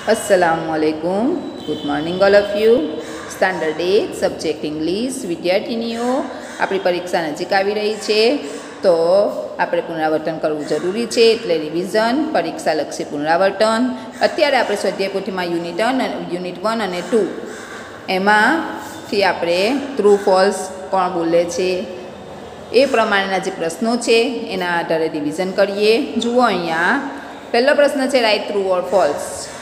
अस्सलामुअलैकुम. Good morning all of you. Standard 8 subject English વિદ્યાર્થીનીઓ, આપણી પરીક્ષા નજીક આવી રહી છે, તો આપણે પુનરાવર્તન કરવું જરૂરી છે. એટલે રિવિઝન, પરીક્ષાલક્ષી પુનરાવર્તન. અત્યારે આપણે સ્વાધ્યાય પોથીમાં યુનિટ 1 અને 2 એમાંથી આપણે ટ્રુ ફોલ્સ કોણ બોલે છે એ પ્રમાણેના જે પ્રશ્નો છે એના આધારે રિવિઝન કરીએ. જુઓ, અહીંયા પહેલો પ્રશ્ન છે રાઇટ ટ્રુ ઓર ફોલ્સ.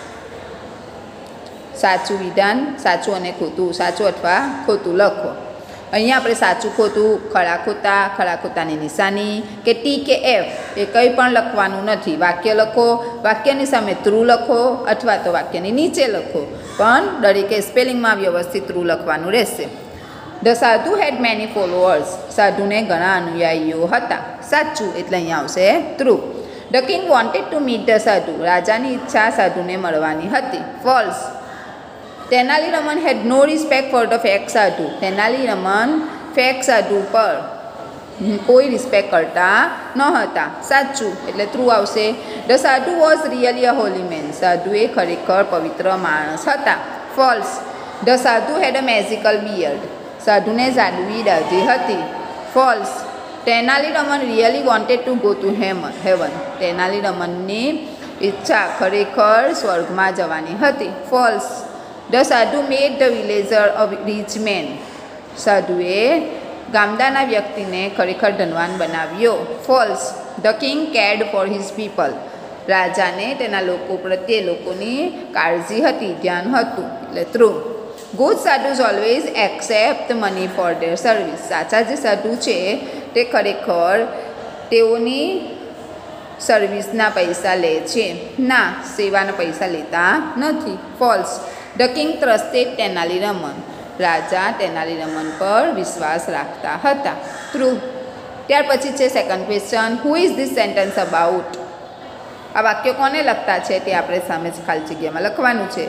સાચું વિધાન, સાચું અને ખોટું, સાચું અથવા ખોટું લખો. અહીંયા આપણે સાચું ખોટું, ખરા ખોટાની નિશાની કે ટી કે એફ એ કંઈ પણ લખવાનું નથી. વાક્ય લખો, વાક્યની સામે ટ્રુ લખો અથવા તો વાક્યની નીચે લખો, પણ દરેકે સ્પેલિંગમાં વ્યવસ્થિત ટ્રુ લખવાનું રહેશે. ધ સાધુ હેડ મેની ફોલોઅર્સ. સાધુને ઘણા અનુયાયીઓ હતા. સાચું એટલે અહીંયા આવશે true. The king wanted to meet the sadhu. રાજાની ઈચ્છા સાધુને મળવાની હતી. False. Tenali Raman had no respect for the fake sadhu. Tenali Raman fake સાધુ પર કોઈ રિસ્પેક્ટ કરતા ન હતા. સાચું એટલે ટ્રુ આવશે. The sadhu was really a holy man. સાધુએ ખરેખર પવિત્ર માણસ હતા. ફોલ્સ. ધ સાધુ હેડ અ મેજિકલ બિયર્ડ. સાધુને જાદુઈ દાઢી હતી. False. Tenali Raman really wanted to go to heaven. તેનાલીરામનની ઈચ્છા ખરેખર સ્વર્ગમાં જવાની હતી. False. The sadhu made the villager a rich man. સાધુએ ગામડાના વ્યક્તિને ખરેખર ધનવાન બનાવ્યો. False. The king cared for his people. રાજાને તેના લોકો પ્રત્યે લોકોની કાળજી હતી, ધ્યાન હતું, એટલે true. Good sadhus always accept money for their service. સાચા જે સાધુ છે તે ખરેખર તેઓની સર્વિસના પૈસા લે છે, ના સેવાના પૈસા લેતા નથી. False. The king trusted Tenali Raman. રાજા તેનાલીરામન પર વિશ્વાસ રાખતા હતા. ટ્રુ. ત્યાર પછી છે second question. Who is this sentence about. આ વાક્ય કોને લખતા છે તે આપણે સામે જ ખાલી જગ્યામાં લખવાનું છે.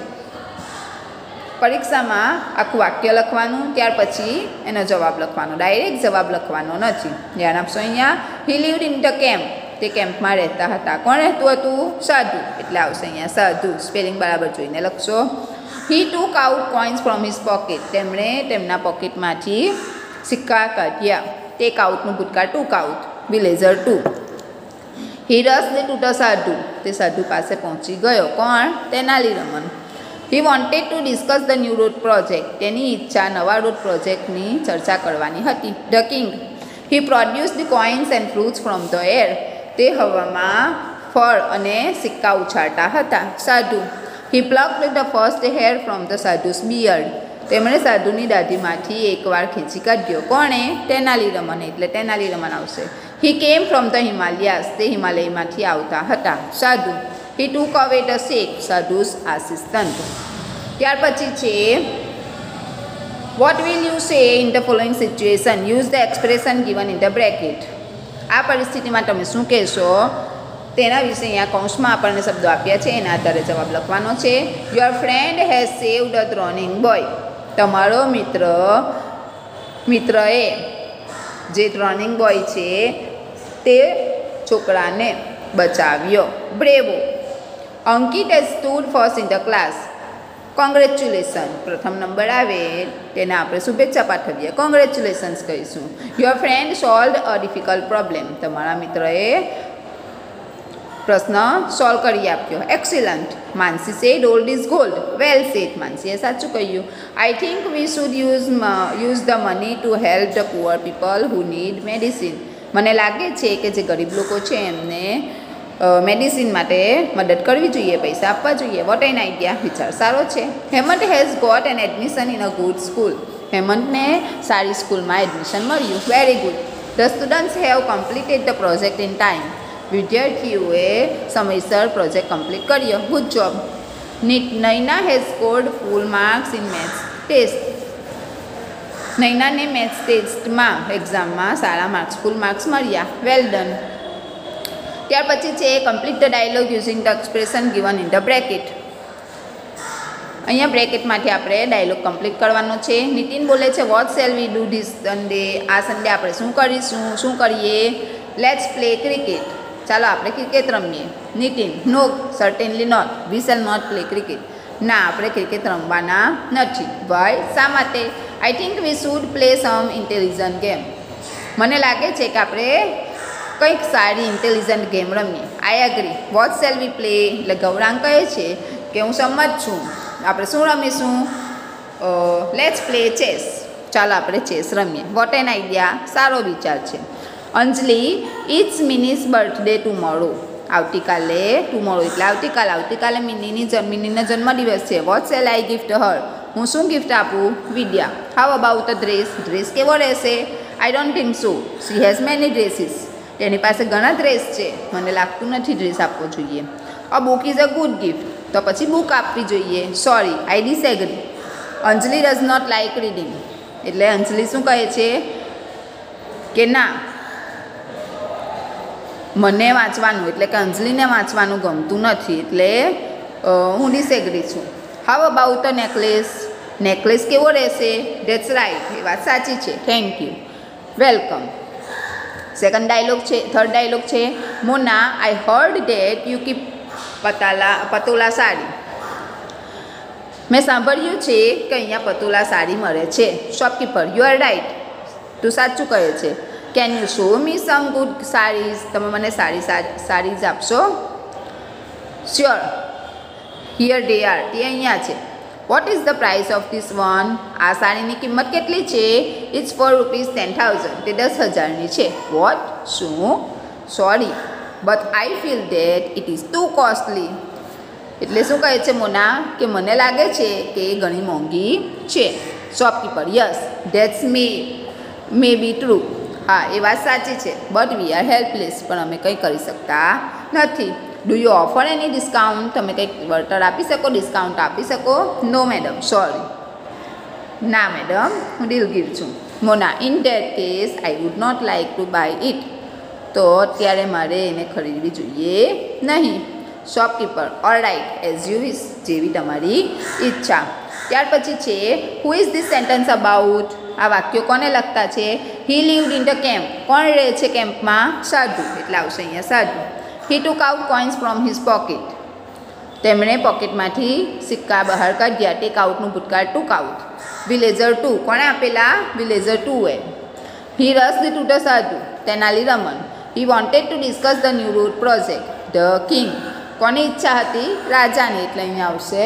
પરીક્ષામાં આખું વાક્ય લખવાનું, ત્યાર પછી એનો જવાબ લખવાનો. ડાયરેક્ટ જવાબ લખવાનો નથી. ધ્યાન આપશો. અહીંયા he lived in the camp. તે કેમ્પમાં રહેતા હતા. કોણ રહેતું હતું? સાધુ. એટલે આવશે અહીંયા સાધુ. સ્પેલિંગ બરાબર જોઈને લખશો. He took out coins from his pocket. તેમણે તેમના પોકેટમાંથી સિક્કા કાઢ્યા. ટેક આઉટનું ભૂતકાળ took out. Villager two. He rushed to the sadhu. તે સાધુ પાસે પહોંચી ગયો. કોણ? Tenali Raman. He wanted to discuss the new road project. તેની ઈચ્છા નવા રોડ પ્રોજેક્ટની ચર્ચા કરવાની હતી. The king. He produce the coins and fruits from the air. તે હવામાં ફળ અને સિક્કા ઉછાળતા હતા. સાધુ. He plucked the first hair from the sadhu's beard. તેમણે સાધુની દાઢીમાંથી એકવાર ખેંચી કાઢ્યો. કોણે? તેનાલીરામન. એટલે તેનાલીરામન આવશે. હી કેમ ફ્રોમ ધ હિમાલયાસ. તે હિમાલયમાંથી આવતા હતા. સાધુ. હી ટુક અવે ધ શેક. સાધુસ આસિસ્ટન્ટ. ત્યાર પછી છે what will you say in the following situation. Use the expression given in the bracket. આ પરિસ્થિતિમાં તમે શું કહેશો તેના વિશે અહીંયા કૌંસમાં આપણને શબ્દો આપ્યા છે, એના આધારે જવાબ લખવાનો છે. Your friend has saved a drowning boy. તમારો મિત્રએ જે ડ્રોનિંગ બોય છે તે છોકરાને બચાવ્યો. Bravo. Ankit has stood first in the class. Congratulation. પ્રથમ નંબર આવે તેને આપણે શુભેચ્છા પાઠવીએ. કોંગ્રેચ્યુલેશન્સ કહીશું. Your friend solved a difficult problem. તમારા મિત્રએ પ્રશ્ન સોલ્વ કરી આપ્યો. Excellent. Mansi said old is gold. Well said. માનસીએ સાચું કહ્યું. I think we should use the money to help the poor people who need medicine. મને લાગે છે કે જે ગરીબ લોકો છે એમને મેડિસિન માટે મદદ કરવી જોઈએ, પૈસા આપવા જોઈએ. What an idea. વિચાર સારો છે. Hemant has got an admission in a good school. હેમંતને સારી સ્કૂલમાં એડમિશન મળ્યું. Very good. The students have completed the project in time. વિદ્યાર્થીઓએ સમયસર પ્રોજેક્ટ કમ્પ્લીટ કર્યો. Good job. Naina has scored full marks in maths test. નૈનાને મેથ્સ ટેસ્ટમાં એક્ઝામમાં સારા માર્ક્સ, ફૂલ માર્ક્સ મળ્યા. Well done. ત્યાર પછી છે complete the dialogue using the expression given in the bracket. અહીંયા બ્રેકેટમાંથી આપણે ડાયલોગ કમ્પ્લીટ કરવાનો છે. નીતિન બોલે છે what shall we do this Sunday. આ સન્ડે આપણે શું કરીશું, શું કરીએ? Let's play cricket. ચાલો આપણે ક્રિકેટ રમીએ. Nitin, no certainly not, we shall not play cricket. ના, આપણે ક્રિકેટ રમવાના નથી. વાય? શા માટે? I think we should play some intelligent game. મને લાગે છે કે આપણે કંઈક સારી ઇન્ટેલિજન્ટ ગેમ રમીએ. I agree. What shall we play? એટલે ગૌરાંગ કહે છે કે હું સંમત છું. આપણે શું રમીશું? Let's play chess. ચાલો આપણે ચેસ રમીએ. What an idea. સારો વિચાર છે. Anjali, it's Mini's birthday tomorrow. આવતીકાલે, ટુમોરો એટલે આવતીકાલે મિનીનો જન્મદિવસ છે. What shall I gift her? હું શું ગિફ્ટ આપું? Vidya. How about a dress? Dress કેવો રહેશે? I don't think so. She has many dresses. તેની પાસે ઘણા ડ્રેસ છે. મને લાગતું નથી ડ્રેસ આપવો જોઈએ. A book is a good gift. તો પછી બુક આપવી જોઈએ. Sorry, I disagree. Anjali does not like reading. એટલે અંજલિ શું કહે છે કે ના, મને વાંચવાનું એટલે કે અંજલિને વાંચવાનું ગમતું નથી. એટલે હું ડિસએગ્રી છું. How about a necklace? Necklace કેવો રહેશે? That's right. એ વાત સાચી છે. Thank you. Welcome. Second dialogue છે. થર્ડ ડાયલોગ છે. Mona, I heard that you keep patola sari. મેં સાંભળ્યું છે કે અહીંયા પતોલા સાડી મળે છે. Shopkeeper, you are right. તું સાચું કહે છે. Can you show me some good saris? તમે મને સાડીઝ આપશો? શ્યોર. Here they are. તે અહીંયા છે. What is the price of this one? આ સાડીની કિંમત કેટલી છે? It's for ₹10,000. તે 10,000ની છે. વોટ? શું? Sorry, but I feel that it is too costly. એટલે શું કહે છે મોના? કે મને લાગે છે કે એ ઘણી મોંઘી છે. Shopkeeper, yes that's may be true. હા, એ વાત સાચી છે. But we are helpless. પણ અમે કંઈ કરી શકતા નથી. Do you offer any discount? તમે કંઈક વળતર આપી શકો, ડિસ્કાઉન્ટ આપી શકો? No madam, sorry. ના મેડમ, હું દિલગીર છું. Mona, in that case I would not like to buy it. તો અત્યારે મારે એને ખરીદવી જોઈએ નહીં. Shopkeeper, all right, as you વિશ. જેવી તમારી ઈચ્છા. ત્યાર પછી છે who is this sentence about? આ વાક્યો કોને લગતા છે? He lived in the camp. કોણ રહે છે કેમ્પમાં? સાધુ. એટલે આવશે અહીંયા સાધુ. He took out coins from his pocket. તેમણે પોકેટમાંથી સિક્કા બહાર કાઢ્યા. ટેક આઉટનું ભૂતકાળ ટુક આઉટ. વિલેજર 2. કોણે આપેલા? વિલેજર 2 એ. He rushed to the sadhu. Tenali Raman. He wanted to discuss the new road project. The king. કોની ઈચ્છા હતી? રાજાની. એટલે અહીંયા આવશે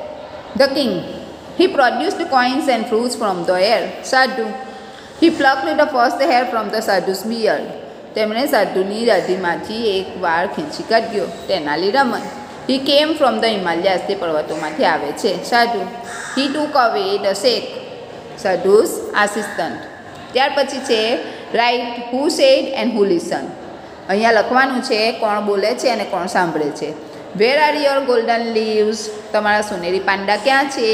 the king. He produced coins and fruits from the air. સાધુ. He plucked the first hair from the sadhu's beard. તેમણે સાધુની દાઢીમાંથી એક વાળ ખેંચી કાઢ્યો. તેનાલી રમન. હી કેમ ફ્રોમ ધ હિમાલયાસ. તે પર્વતોમાંથી આવે છે. સાધુ. હી ટુક અવે ધ શેક. સાધુસ આસિસ્ટન્ટ. ત્યાર પછી છે write who said and who listen. અહીંયા લખવાનું છે કોણ બોલે છે અને કોણ સાંભળે છે. Where are your golden leaves? તમારા સોનેરી પાંડા ક્યાં છે?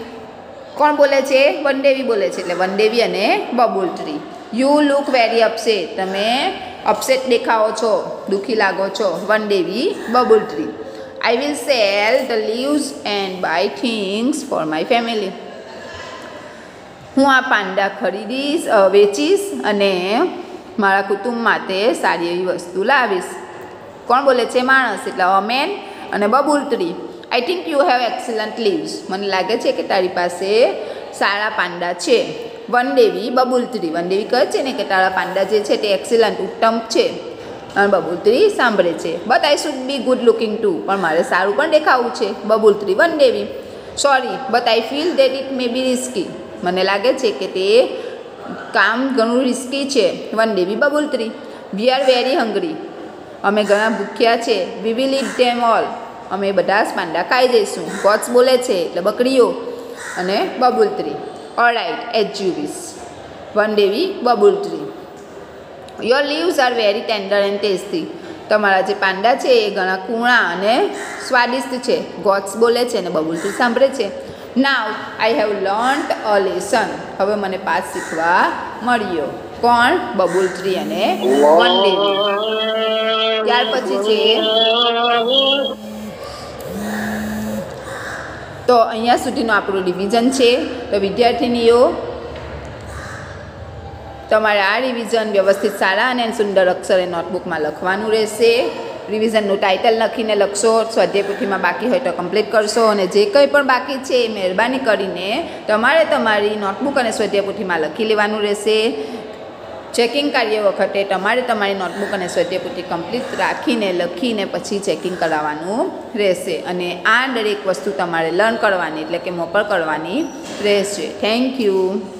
કોણ બોલે છે? વનદેવી બોલે છે. એટલે વનદેવી અને babul tree. You look very upset. તમે અપસેટ દેખાવો છો, દુઃખી લાગો છો. Vandevi, babul tree. I will sell the leaves and buy things for my family. હું આ પાંડા ખરીદીશ, વેચીશ અને મારા કુટુંબ માટે સારી એવી વસ્તુ લાવીશ. કોણ બોલે છે? માણસ. એટલે અ મેન અને babul tree. I think you have excellent leaves. મને લાગે છે કે તારી પાસે સારા પાંડા છે. વનદેવી, બબુલ ટ્રી. વનદેવી કહે છે ને કે તારા પાંડા જે છે તે એક્સલન્ટ, ઉત્તમ છે. અને બબુલ ટ્રી સાંભળે છે. But I should be good looking too. પણ મારે સારું પણ દેખાવું છે. Babul tree, Vandevi. Sorry, but I feel that it may be risky. મને લાગે છે કે તે કામ ઘણું રિસ્કી છે. Vandevi, babul tree. We are very hungry. અમે ઘણા ભૂખ્યા છે. We will eat them all. અમે બધા જ પાંડા ખાઈ જઈશું. ગોટ્સ બોલે છે એટલે બકરીઓ અને babul tree. All right, as you wish. Vandevi, babul tree. Your leaves are very tender and tasty. તમારા જે પાંડા છે એ ઘણા કૂણા અને સ્વાદિષ્ટ છે. ગોટ્સ બોલે છે અને બબુલ ટ્રી સાંભળે છે. Now I have learnt a lesson. હવે મને પાઠ શીખવા મળ્યો. કોણ? બબુલ ટ્રી અને વનદેવી. ત્યાર પછી છે તો અહીંયા સુધીનું આપણું ડિવિઝન છે. તો વિદ્યાર્થીનીઓ તમારે આ રિવિઝન વ્યવસ્થિત સારા અને સુંદર અક્ષરે નોટબુકમાં લખવાનું રહેશે. રિવિઝનનું ટાઇટલ લખીને લખશો. સ્વાધ્યાય પોથીમાં બાકી હોય તો કમ્પ્લીટ કરશો અને જે કંઈ પણ બાકી છે એ મહેરબાની કરીને તમારે તમારી નોટબુક અને સ્વાધ્યાય પોથીમાં લખી લેવાનું રહેશે. ચેકિંગ કાર્ય વખતે તમારે તમારી નોટબુક અને સ્વાધ્યાય પોથી કમ્પ્લીટ રાખીને લખીને પછી ચેકિંગ કરાવવાનું રહેશે અને આ દરેક વસ્તુ તમારે લર્ન કરવાની એટલે કે મોપર કરવાની રહેશે. Thank you.